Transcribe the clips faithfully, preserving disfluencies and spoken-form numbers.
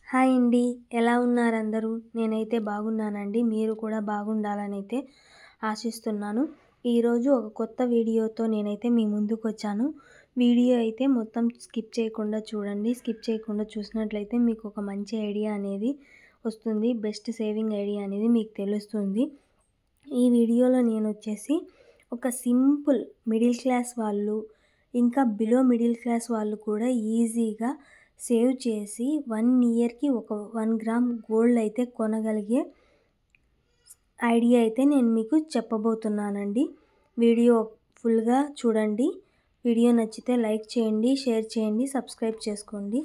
Hi అండి. ఎలా ఉన్నారు అందరూ? నేనైతే బాగున్నానండి. మీరు కూడా బాగుండాలనైతే ఆశిస్తున్నాను. ఈరోజు ఒక కొత్త వీడియోతో నేనైతే మీ ముందుకొచ్చాను. వీడియో అయితే మొత్తం స్కిప్ చేయకుండా చూడండి. స్కిప్ చేయకుండా చూసినట్లయితే మీకు ఒక మంచి ఐడియా అనేది వస్తుంది. బెస్ట్ సేవింగ్ ఐడియా అనేది మీకు తెలుస్తుంది. ఈ వీడియోలో నేనొచ్చేసి ఒక సింపుల్ మిడిల్ క్లాస్ వాళ్ళు, ఇంకా బిలో మిడిల్ క్లాస్ వాళ్ళు కూడా ఈజీగా సేవ్ చేసి వన్ ఇయర్‌కి ఒక వన్ గ్రామ్ గోల్డ్ అయితే కొనగలిగే ఐడియా అయితే నేను మీకు చెప్పబోతున్నానండి. వీడియో ఫుల్‌గా చూడండి. వీడియో నచ్చితే లైక్ చేయండి, షేర్ చేయండి, సబ్స్క్రైబ్ చేసుకోండి.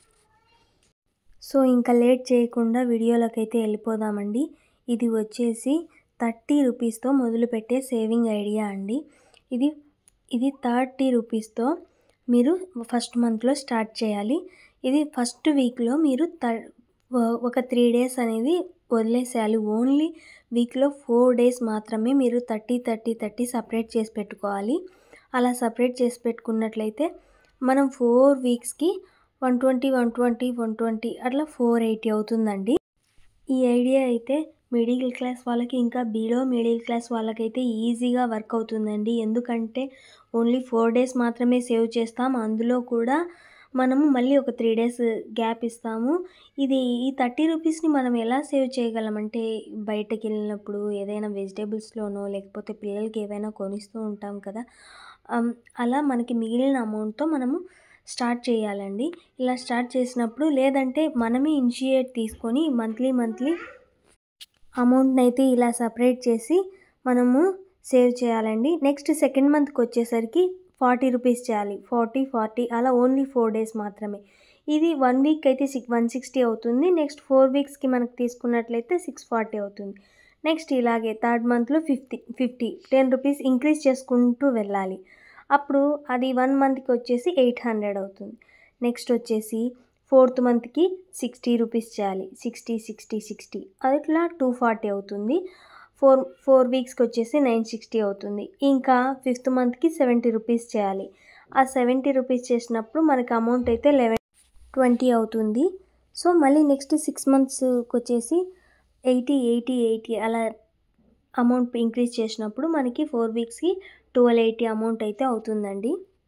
సో ఇంకా లేట్ చేయకుండా వీడియోలోకైతే వెళ్ళిపోదామండి. ఇది వచ్చేసి థర్టీ రూపీస్‌తో మొదలుపెట్టే సేవింగ్ ఐడియా అండి. ఇది ఇది థర్టీ రూపీస్‌తో మీరు ఫస్ట్ మంత్‌లో స్టార్ట్ చేయాలి. ఇది ఫస్ట్ వీక్‌లో మీరు థ ఒక త్రీ డేస్ అనేది వదిలేసేయాలి. ఓన్లీ వీక్‌లో ఫోర్ డేస్ మాత్రమే మీరు థర్టీ, థర్టీ, థర్టీ సెపరేట్ చేసి పెట్టుకోవాలి. అలా సెపరేట్ చేసి పెట్టుకున్నట్లయితే మనం ఫోర్ వీక్స్‌కి one twenty, one twenty, one twenty అట్లా ఫోర్ ఎయిటీ అవుతుందండి. ఈ ఐడియా అయితే మిడిల్ క్లాస్ వాళ్ళకి, ఇంకా బిలో మిడిల్ క్లాస్ వాళ్ళకైతే ఈజీగా వర్క్ అవుతుందండి. ఎందుకంటే ఓన్లీ ఫోర్ డేస్ మాత్రమే సేవ్ చేస్తాం. అందులో కూడా మనము మళ్ళీ ఒక త్రీ డేస్ గ్యాప్ ఇస్తాము. ఇది ఈ థర్టీ రూపీస్‌ని మనం ఎలా సేవ్ చేయగలమంటే, బయటకెళ్ళినప్పుడు ఏదైనా వెజిటబుల్స్‌లోనో లేకపోతే పిల్లలకి ఏవైనా కొనిస్తూ ఉంటాం కదా! ఆహ్, అలా మనకి మిగిలిన అమౌంట్‌తో మనము స్టార్ట్ చేయాలండి. ఇలా స్టార్ట్ చేసినప్పుడు లేదంటే మనమే ఇనిషియేట్ తీసుకొని మంత్లీ మంత్లీ అమౌంట్‌నైతే ఇలా సెపరేట్ చేసి మనము సేవ్ చేయాలండి. నెక్స్ట్ సెకండ్ మంత్‌కొచ్చేసరికి ఫార్టీ రూపీస్ చేయాలి. ఫార్టీ, ఫార్టీ అలా ఓన్లీ ఫోర్ డేస్ మాత్రమే. ఇది వన్ వీక్ అయితే సిక్ వన్ సిక్స్టీ అవుతుంది. నెక్స్ట్ ఫోర్ వీక్స్‌కి మనకు తీసుకున్నట్లయితే సిక్స్ ఫార్టీ అవుతుంది. నెక్స్ట్ ఇలాగే థర్డ్ మంత్‌లో fifty, fifty ten rupees increase చేసుకుంటూ వెళ్ళాలి. అప్పుడు అది వన్ మంత్‌కి వచ్చేసి ఎయిట్ హండ్రెడ్ అవుతుంది. నెక్స్ట్ వచ్చేసి ఫోర్త్ మంత్‌కి సిక్స్టీ రూపీస్ చేయాలి. సిక్స్టీ, సిక్స్టీ, సిక్స్టీ అట్లా టూ ఫార్టీ అవుతుంది. ఫోర్ ఫోర్ వీక్స్‌కి వచ్చేసి నైన్ సిక్స్టీ అవుతుంది. ఇంకా ఫిఫ్త్ మంత్‌కి సెవెంటీ రూపీస్ చేయాలి. ఆ సెవెంటీ రూపీస్ చేసినప్పుడు మనకి అమౌంట్ అయితే లెవెన్ ట్వంటీ అవుతుంది. సో మళ్ళీ నెక్స్ట్ సిక్స్ మంత్స్‌కొచ్చేసి ఎయిటీ, ఎయిటీ, ఎయిటీ అలా అమౌంట్ ఇంక్రీజ్ చేసినప్పుడు మనకి ఫోర్ వీక్స్‌కి ట్వెల్వ్ ఎయిటీ అమౌంట్ అయితే అవుతుందండి.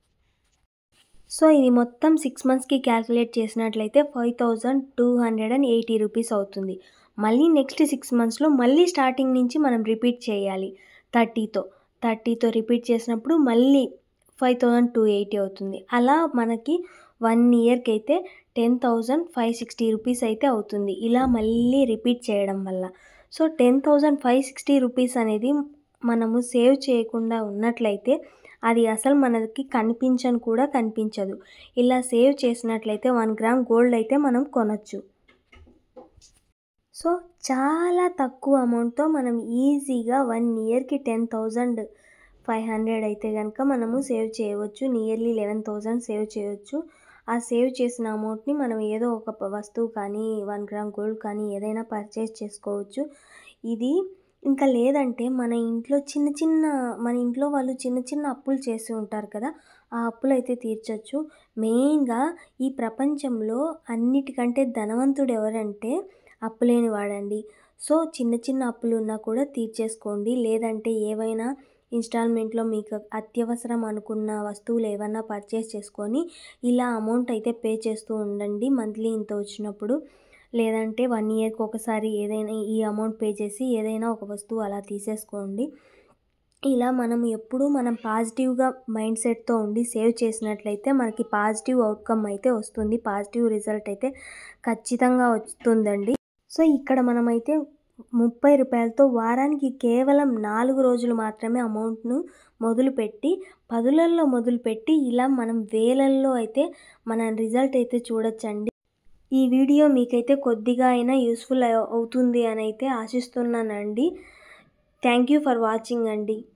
సో ఇది మొత్తం సిక్స్ మంత్స్‌కి క్యాలిక్యులేట్ చేసినట్లయితే five thousand two hundred eighty rupees అవుతుంది. మళ్ళీ నెక్స్ట్ సిక్స్ మంత్స్‌లో మళ్ళీ స్టార్టింగ్ నుంచి మనం రిపీట్ చేయాలి. థర్టీతో థర్టీతో రిపీట్ చేసినప్పుడు మళ్ళీ ఫైవ్ థౌసండ్ టూ ఎయిటీ అవుతుంది. అలా మనకి వన్ ఇయర్‌కి అయితే ten thousand five sixty rupees అయితే అవుతుంది. ఇలా మళ్ళీ రిపీట్ చేయడం వల్ల. So ten thousand five sixty rupees అనేది మనము సేవ్ చేయకుండా ఉన్నట్లయితే అది అసలు మనకి కనిపించను కూడా కనిపించదు. ఇలా సేవ్ చేసినట్లయితే వన్ గ్రామ్ గోల్డ్ అయితే మనం కొనొచ్చు. సో చాలా తక్కువ అమౌంట్‌తో మనం ఈజీగా వన్ ఇయర్‌కి టెన్ థౌసండ్ ఫైవ్ హండ్రెడ్ అయితే గనుక మనము సేవ్ చేయవచ్చు. నియర్లీ లెవెన్ థౌసండ్ సేవ్ చేయొచ్చు. ఆ సేవ్ చేసిన అమౌంట్‌ని మనం ఏదో ఒక ప వస్తువు కానీ, వన్ గ్రామ్ గోల్డ్ కానీ ఏదైనా పర్చేస్ చేసుకోవచ్చు. ఇది ఇంకా లేదంటే మన ఇంట్లో చిన్న చిన్న మన ఇంట్లో వాళ్ళు చిన్న చిన్న అప్పులు చేసి ఉంటారు కదా! ఆ అప్పులైతే తీర్చొచ్చు. మెయిన్‌గా ఈ ప్రపంచంలో అన్నిటికంటే ధనవంతుడు ఎవరంటే అప్పులేని వాడండి. సో చిన్న చిన్న అప్పులున్నా కూడా తీర్చేసుకోండి. లేదంటే ఏవైనా ఇన్‌స్టాల్‌మెంట్‌లో మీకు అత్యవసరం అనుకున్న వస్తువులు ఏవన్నా పర్చేస్ చేసుకొని ఇలా అమౌంట్ అయితే పే చేస్తూ ఉండండి. మంత్లీ ఇంత వచ్చినప్పుడు. లేదంటే వన్ ఇయర్‌కి ఒకసారి ఏదైనా ఈ అమౌంట్ పే చేసి ఏదైనా ఒక వస్తువు అలా తీసేసుకోండి. ఇలా మనం ఎప్పుడూ మనం పాజిటివ్‌గా మైండ్ సెట్‌తో ఉండి సేవ్ చేసినట్లయితే మనకి పాజిటివ్ అవుట్‌కమ్ అయితే వస్తుంది. పాజిటివ్ రిజల్ట్ అయితే ఖచ్చితంగా వస్తుందండి. సో ఇక్కడ మనమైతే ముప్పై రూపాయలతో వారానికి కేవలం నాలుగు రోజులు మాత్రమే అమౌంట్‌ను మొదలుపెట్టి, పదులల్లో మొదలుపెట్టి ఇలా మనం వేలల్లో అయితే మన రిజల్ట్ అయితే చూడొచ్చండి. ఈ వీడియో మీకైతే కొద్దిగా అయినా యూస్‌ఫుల్ అవ్ అవుతుంది అనైతే ఆశిస్తున్నానండి. థ్యాంక్ యూ ఫర్ వాచింగ్ అండి.